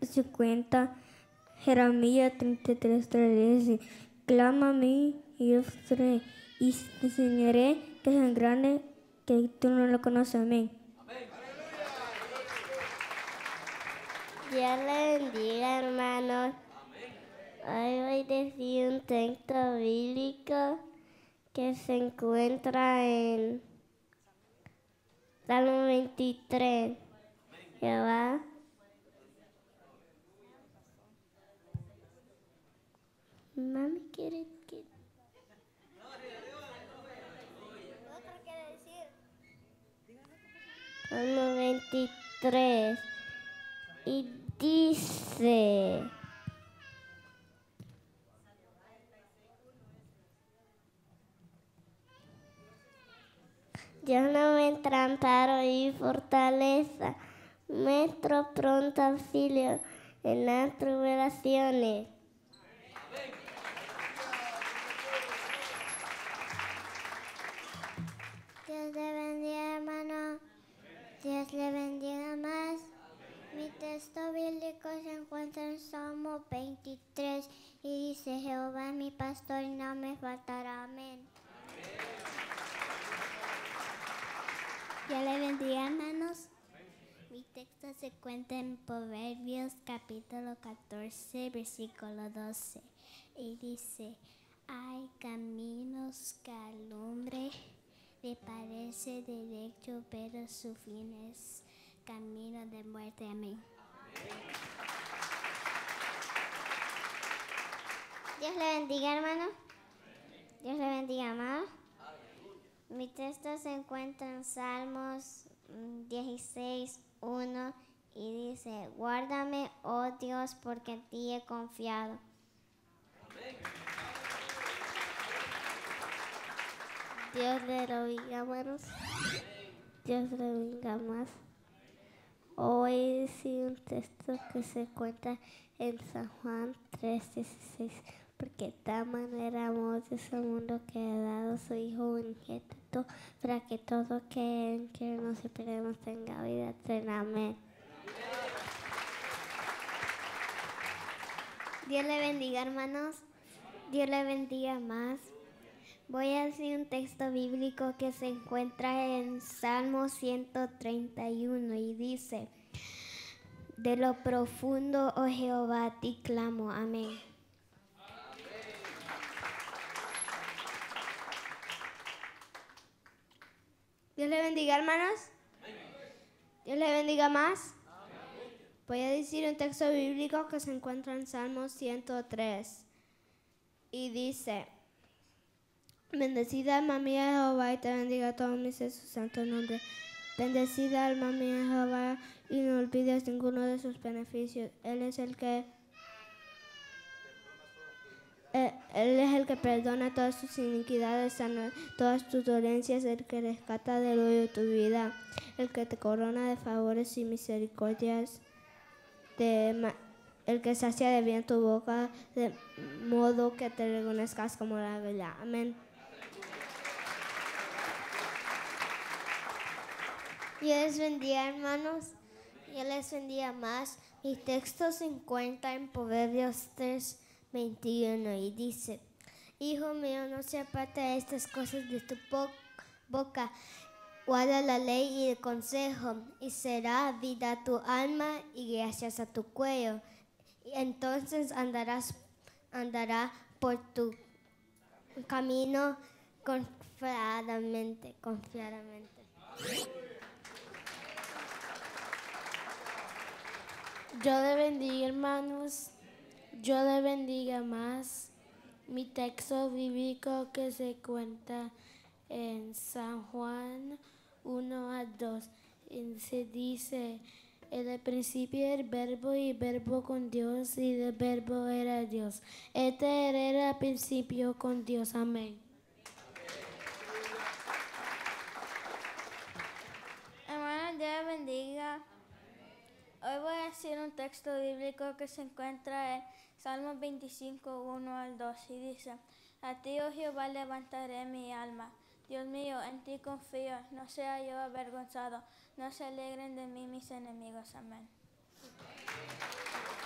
50, Jeremías 33:3 dice, clama a mí y yo te enseñaré que es tan grande que tú no lo conoces. Amén. Dios le bendiga, hermanos. Hoy voy a decir un texto bíblico que se encuentra en Salmo 23. Jehová. Mami quiere que... ¿Otra quiere decir? Salmo 23. Y dice... Dios no me amparo y fortaleza, muestro pronto auxilio en las tribulaciones. Dios le bendiga, hermano. Dios le bendiga más. Mi texto bíblico se encuentra en Salmo 23 y dice, Jehová es mi pastor y no me faltará. Amén. Dios le bendiga, hermanos. Mi texto se encuentra en Proverbios capítulo 14, versículo 12. Y dice, hay caminos que al hombre le parece derecho, pero su fin es camino de muerte. Amén. Dios le bendiga, hermano. Dios le bendiga, hermano. Mi texto se encuentra en Salmos 16:1 y dice, guárdame, oh Dios, porque en ti he confiado. Dios le bendiga, hermanos. Dios le bendiga más. Hoy sí un texto que se encuentra en San Juan 3:16. Porque de tal manera amó Dios al mundo que ha dado su Hijo unigénito para que todo que en que no se perdamos tenga vida eterna. Amén. Dios le bendiga, hermanos. Dios le bendiga más. Voy a decir un texto bíblico que se encuentra en Salmo 131 y dice, de lo profundo, oh Jehová, a ti clamo. Amén. Dios le bendiga, hermanos. Dios le bendiga más. Voy a decir un texto bíblico que se encuentra en Salmo 103 y dice, bendecida alma mía Jehová y te bendiga todo mi ser su santo nombre. Bendecida alma mía Jehová y no olvides ninguno de sus beneficios. Él es el que perdona todas tus iniquidades, sana todas tus dolencias, el que rescata del hoyo tu vida, el que te corona de favores y misericordias, el que sacia de bien tu boca, de modo que te reconozcas como la verdad. Amén. Dios les bendiga, hermanos. Dios les bendiga más. Mi texto se encuentra en Proverbios 3:21 y dice, hijo mío, no se aparte de estas cosas de tu boca, guarda la ley y el consejo, y será vida tu alma y gracias a tu cuello. Y entonces andará por tu camino confiadamente. Yo le bendiga, hermanos. Yo le bendiga más. Mi texto bíblico que se cuenta en San Juan 1:2. Se dice, en el principio el verbo y el verbo con Dios y el verbo era Dios. Este era el principio con Dios. Amén. Hermanos, Dios le bendiga. Hoy voy a decir un texto bíblico que se encuentra en Salmos 25:1-2 y dice, a ti, oh Jehová, levantaré mi alma. Dios mío, en ti confío, no sea yo avergonzado, no se alegren de mí mis enemigos. Amén.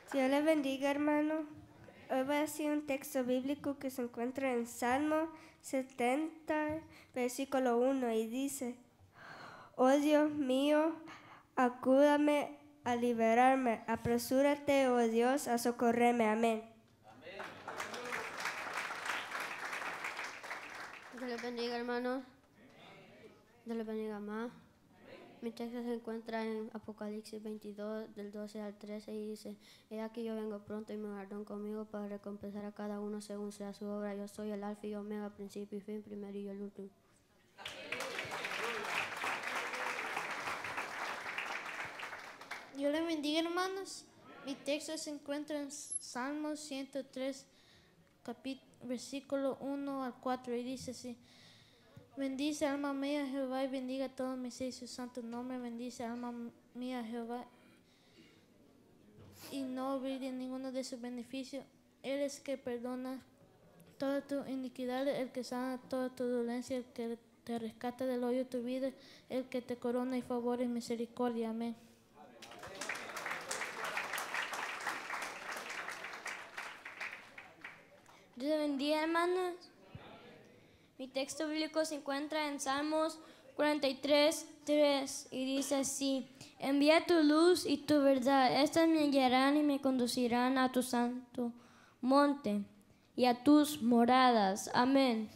Dios les bendiga, hermano. Hoy voy a decir un texto bíblico que se encuentra en Salmo 70, versículo 1, y dice: Oh Dios mío, acúdame a liberarme, apresúrate, oh Dios, a socorrerme. Amén. Dios les bendiga, hermanos. Dios les bendiga más. Mi texto se encuentra en Apocalipsis 22, del 12 al 13, y dice: He aquí yo vengo pronto y mi galardón conmigo para recompensar a cada uno según sea su obra. Yo soy el alfa y omega, principio y fin, primero y el último. Dios les bendiga, hermanos. Mi texto se encuentra en Salmos 103, versículo 1 al 4, y dice así: Bendice alma mía Jehová, y bendiga todo mi ser su santo nombre. Bendice alma mía Jehová, y no olvide ninguno de sus beneficios. Él es que perdona toda tu iniquidad, el que sana toda tu dolencia, el que te rescata del hoyo de tu vida, el que te corona y favor y misericordia. Amén. Dios les bendiga, hermanos. Mi texto bíblico se encuentra en Salmos 43, 3, y dice así: Envía tu luz y tu verdad, estas me guiarán y me conducirán a tu santo monte y a tus moradas. Amén.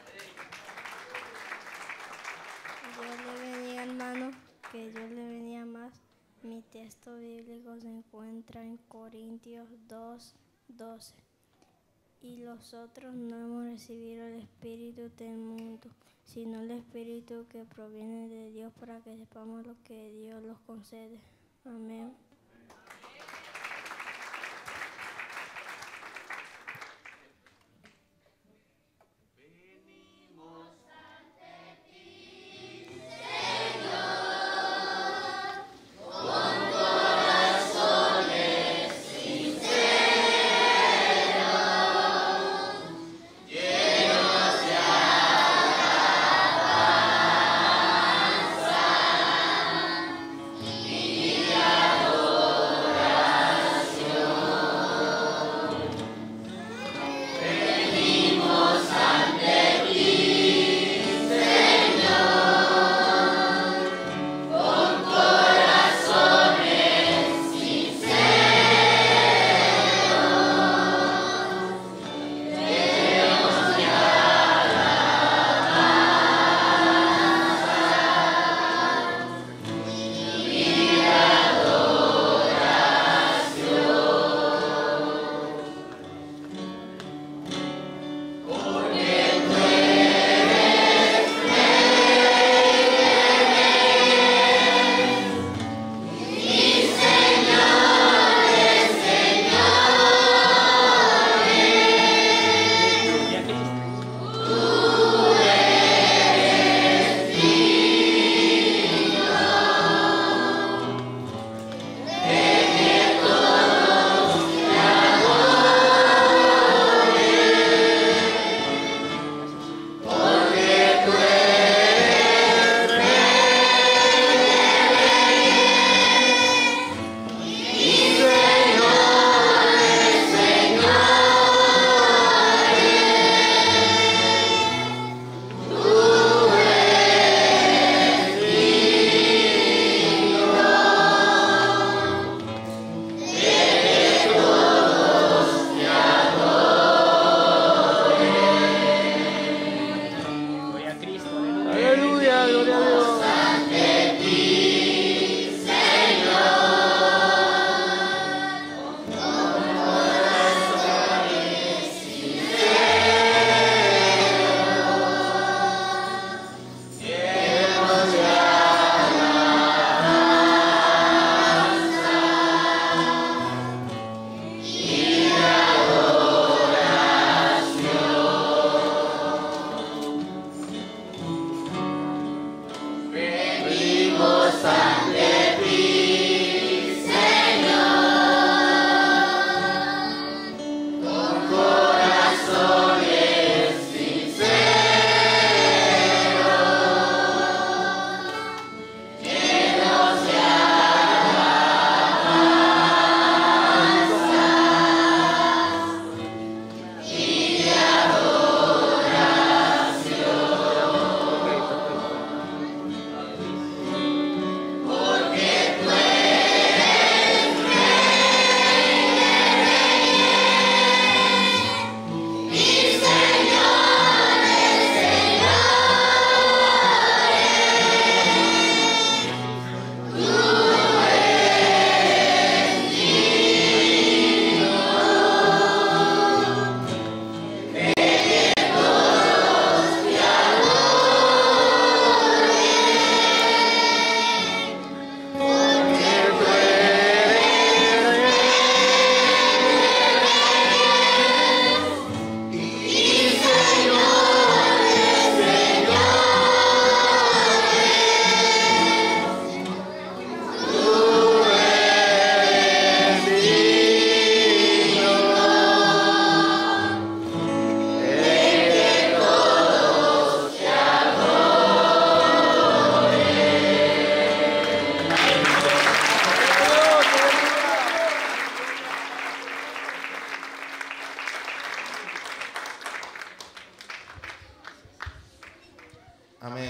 Dios le bendiga, hermano, que Dios le bendiga más. Mi texto bíblico se encuentra en Corintios 2, 12. Y nosotros no hemos recibido el espíritu del mundo, sino el espíritu que proviene de Dios, para que sepamos lo que Dios nos concede. Amén. Adoro.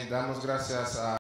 damos gracias a